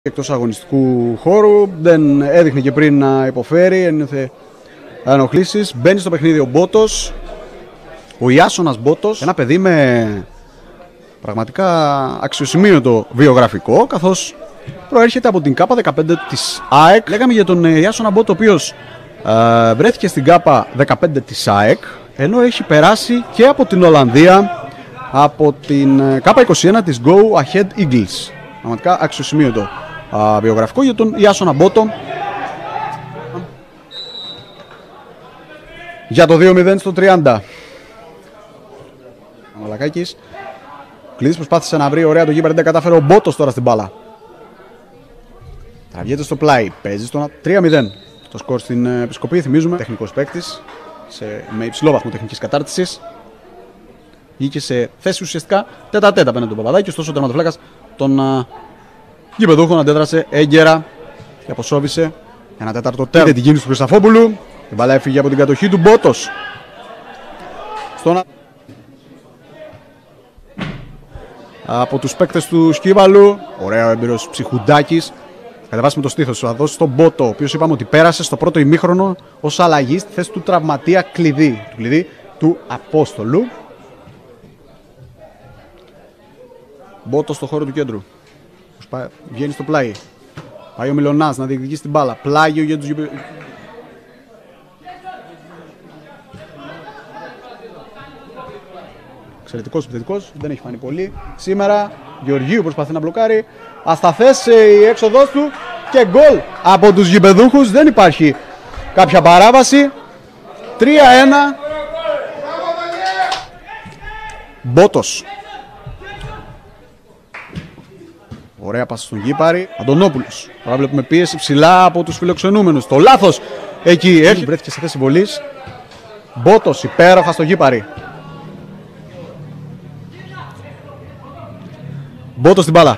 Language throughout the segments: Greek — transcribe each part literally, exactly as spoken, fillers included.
Εκτός αγωνιστικού χώρου, δεν έδειχνε και πριν να υποφέρει, ένιωθε ενοχλήσεις. Μπαίνει στο παιχνίδι ο Μπότος, ο Ιάσονας Μπότος, ένα παιδί με πραγματικά αξιοσημείωτο βιογραφικό, καθώς προέρχεται από την ΚΑΠΑ δεκαπέντε της ΑΕΚ. Λέγαμε για τον Ιάσονα Μπότο, ο οποίος ε, βρέθηκε στην ΚΑΠΑ δεκαπέντε της ΑΕΚ, ενώ έχει περάσει και από την Ολλανδία, από την ΚΑΠΑ είκοσι ένα της Go Ahead Eagles. Πραγματικά αξιοσημείωτο α, βιογραφικό για τον Ιάσονα Μπότο. Για το δύο μηδέν στο τριάντα. Ο Μαλακάκης. Ο Κλειδής προσπάθησε να βρει ωραία το γήπεδο, δεν κατάφερε ο Μπότος τώρα στην μπάλα. Τραβιέται στο πλάι, παίζει στο τρία μηδέν. Το σκορ στην επισκοπή, θυμίζουμε. Τεχνικός παίκτης, σε, με υψηλό βαθμό τεχνικής κατάρτισης. Βγήκε σε θέση ουσιαστικά τέτα τέτα απέναντι τον Παπαδάκη, ωστόσο ο τερματοφύλακας των uh, γηπεδούχων αντέδρασε έγκαιρα και αποσόβησε ένα τέταρτο τέρμα. Την κίνηση του Χρυσαφόπουλου. Η μπάλα έφυγε από την κατοχή του Μπότος. Στον... Από τους παίκτες του Σκύβαλου. Ωραίο έμπειρος Ψυχουντάκης. Κατεβάσει με το στήθος του. Θα δώσει στον Μπότο, ο οποίος είπαμε ότι πέρασε στο πρώτο ημίχρονο ως αλλαγή στη θέση του τραυματία Κλειδί. Του Κλειδί του Απόστολου. Μπότος στο χώρο του κέντρου. Βγαίνει στο πλάι. Πάει ο Μιλωνάς να διεκδικήσει την μπάλα. Πλάγιο για τους γηπεδούχους. Εξαιρετικός επιθετικός, δεν έχει φανεί πολύ σήμερα. Γεωργίου προσπαθεί να μπλοκάρει. Ασταθές η έξοδός του και γκολ από τους γηπεδούχους. Δεν υπάρχει κάποια παράβαση. τρία ένα. Μπότος. Ωραία πάσα στον Γήπαρη. Αντωνόπουλος. Τώρα βλέπουμε πίεση ψηλά από τους φιλοξενούμενους. Το λάθος εκεί έχει. Βρέθηκε σε θέση βολής. Μπότος υπέροχα στο Γήπαρη. Μπότος στην μπάλα.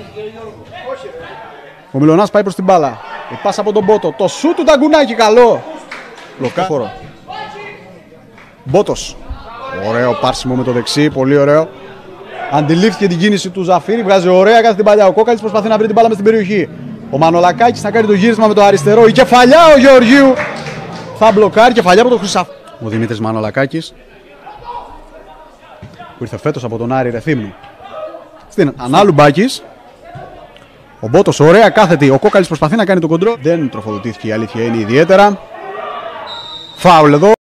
Ο Μιλωνάς πάει προς την μπάλα. Η πάσα από τον Μπότο. Το σου του Ταγκουνάκη καλό. Λοκάφορο. Μπότος. Ωραίο πάρσιμο με το δεξί. Πολύ ωραίο. Αντιλήφθηκε την κίνηση του Ζαφύρη. Βγάζει ωραία κάθε την παλιά. Ο Κόκαλης προσπαθεί να βρει την μπάλα μες στην περιοχή. Ο Μανολακάκης θα κάνει το γύρισμα με το αριστερό. Η κεφαλιά ο Γεωργίου θα μπλοκάρει. Κεφαλιά από τον Χρυσαφ. Ο Δημήτρης Μανολακάκης, που ήρθε φέτος από τον Άρη Ρεθύμνου. Στην Ανάλου Μπάκης. Ο Μπότος ωραία κάθετη. Ο Κόκαλης προσπαθεί να κάνει το κοντρό. Δεν τροφοδοτήθηκε, η αλήθεια είναι ιδιαίτερα. Φάουλ εδώ.